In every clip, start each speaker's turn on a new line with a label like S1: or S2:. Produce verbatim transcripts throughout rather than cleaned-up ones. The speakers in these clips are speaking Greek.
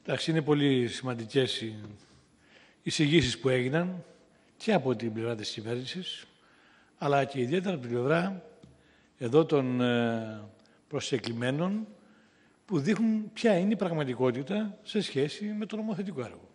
S1: Εντάξει, είναι πολύ σημαντικές οι εισηγήσεις που έγιναν και από την πλευρά της κυβέρνησης, αλλά και ιδιαίτερα από την πλευρά εδώ των προσεκλημένων που δείχνουν ποια είναι η πραγματικότητα σε σχέση με το νομοθετικό έργο.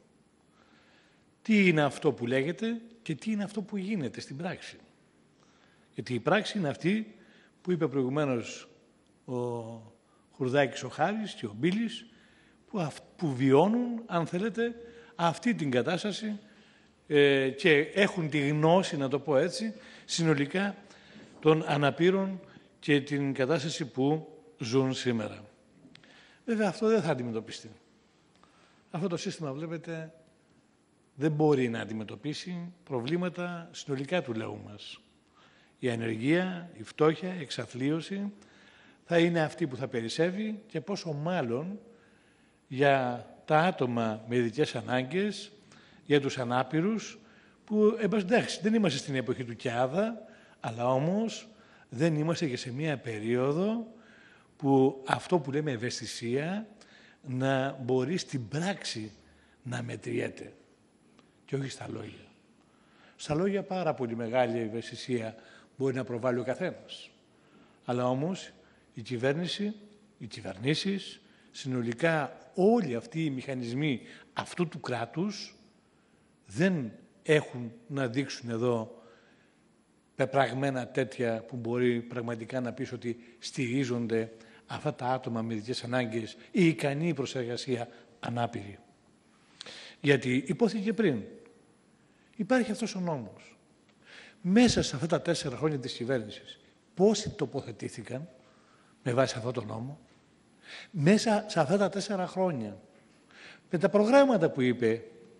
S1: Τι είναι αυτό που λέγεται και τι είναι αυτό που γίνεται στην πράξη. Γιατί η πράξη είναι αυτή που είπε προηγουμένως ο Χουρδάκης ο Χάρης και ο Μπίλης, που, που βιώνουν, αν θέλετε, αυτή την κατάσταση ε, και έχουν τη γνώση, να το πω έτσι, συνολικά των αναπήρων και την κατάσταση που ζουν σήμερα. Βέβαια, αυτό δεν θα αντιμετωπιστεί. Αυτό το σύστημα, βλέπετε, δεν μπορεί να αντιμετωπίσει προβλήματα συνολικά του λαού μας. Η ανεργία, η φτώχεια, η εξαθλίωση θα είναι αυτή που θα περισσεύει και πόσο μάλλον για τα άτομα με ειδικές ανάγκες, για τους ανάπηρους, που εντάξει, δεν είμαστε στην εποχή του ΚΙΑΔΑ, αλλά όμως δεν είμαστε και σε μία περίοδο που αυτό που λέμε ευαισθησία να μπορεί στην πράξη να μετριέται και όχι στα λόγια. Στα λόγια πάρα πολύ μεγάλη ευαισθησία μπορεί να προβάλλει ο καθένας. Αλλά όμως η κυβέρνηση, οι κυβερνήσεις, συνολικά όλοι αυτοί οι μηχανισμοί αυτού του κράτους δεν έχουν να δείξουν εδώ πεπραγμένα τέτοια που μπορεί πραγματικά να πεις ότι στηρίζονται αυτά τα άτομα με ειδικές ανάγκες ή ικανή προς εργασία ανάπηροι. Γιατί υπόθηκε πριν, υπάρχει αυτός ο νόμος. Μέσα σε αυτά τα τέσσερα χρόνια της κυβέρνησης, πόσοι τοποθετήθηκαν με βάση αυτό το νόμο, μέσα σε αυτά τα τέσσερα χρόνια, με τα προγράμματα που είπε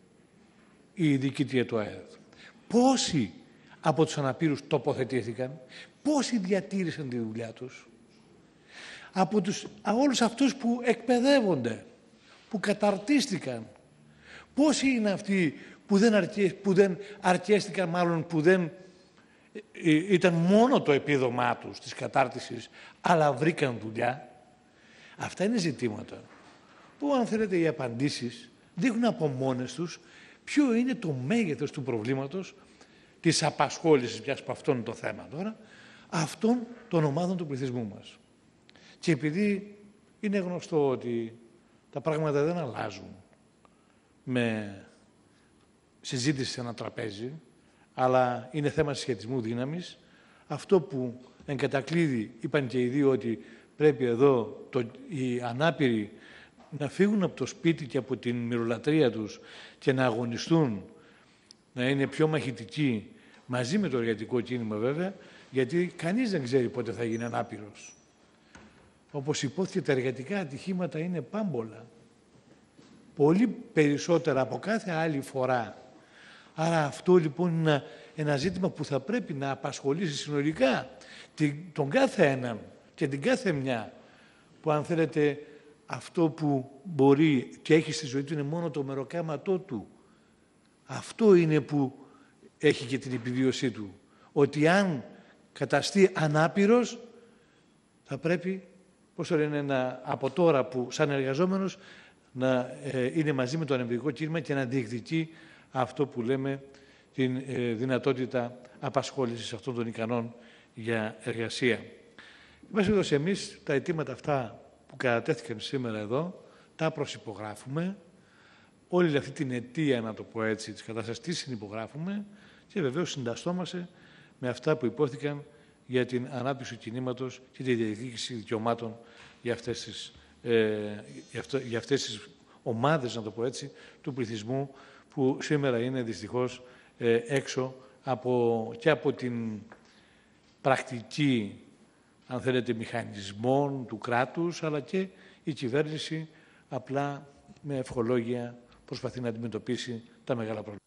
S1: η διοικήτρια του ΑΕΔ, πόσοι από τους αναπήρους τοποθετήθηκαν, πόσοι διατήρησαν τη δουλειά τους, από τους, όλους αυτούς που εκπαιδεύονται, που καταρτίστηκαν, πόσοι είναι αυτοί που δεν, αρκέ, που δεν αρκέστηκαν, μάλλον που δεν ε, ήταν μόνο το επίδομά τους της κατάρτισης, αλλά βρήκαν δουλειά. Αυτά είναι ζητήματα που, αν θέλετε, οι απαντήσεις δείχνουν από μόνες τους ποιο είναι το μέγεθος του προβλήματος της απασχόλησης, πια από αυτό είναι το θέμα τώρα, αυτών των ομάδων του πληθυσμού μας. Και επειδή είναι γνωστό ότι τα πράγματα δεν αλλάζουν με συζήτηση σε ένα τραπέζι, αλλά είναι θέμα συσχετισμού δύναμης, αυτό που εν κατακλείδη είπαν και οι δύο ότι πρέπει εδώ το, οι ανάπηροι να φύγουν από το σπίτι και από την μυρολατρεία τους και να αγωνιστούν, να είναι πιο μαχητικοί, μαζί με το εργατικό κίνημα βέβαια, γιατί κανείς δεν ξέρει πότε θα γίνει ανάπηρος. Όπως υπόθηκε, τα εργατικά ατυχήματα είναι πάμπολα. Πολύ περισσότερα από κάθε άλλη φορά. Άρα αυτό λοιπόν είναι ένα, ένα ζήτημα που θα πρέπει να απασχολήσει συνολικά την, τον κάθε έναν και την κάθε μια, που αν θέλετε αυτό που μπορεί και έχει στη ζωή του είναι μόνο το μεροκάματό του. Αυτό είναι που έχει και την επιβίωσή του. Ότι αν καταστεί ανάπηρος θα πρέπει, πώς το λένε, να, από τώρα που σαν εργαζόμενος να ε, είναι μαζί με το ανεμβρικό κίνημα και να διεκδικεί αυτό που λέμε την ε, δυνατότητα απασχόλησης αυτών των ικανών για εργασία. Είμαστε εμείς τα αιτήματα αυτά που κατατέθηκαν σήμερα εδώ, τα προσυπογράφουμε. Όλη αυτή την αιτία, να το πω έτσι, της κατάστασης τη συνυπογράφουμε και βεβαίως συνταστόμαστε με αυτά που υπόθηκαν για την ανάπτυξη του κινήματος και τη διεκδίκηση δικαιωμάτων για αυτές τις, ε, για αυτό, για αυτές τις ομάδες, να το πω έτσι, του πληθυσμού που σήμερα είναι δυστυχώς ε, έξω από, και από την πρακτική, αν θέλετε, μηχανισμών του κράτους, αλλά και η κυβέρνηση απλά με ευχολόγια προσπαθεί να αντιμετωπίσει τα μεγάλα προβλήματα.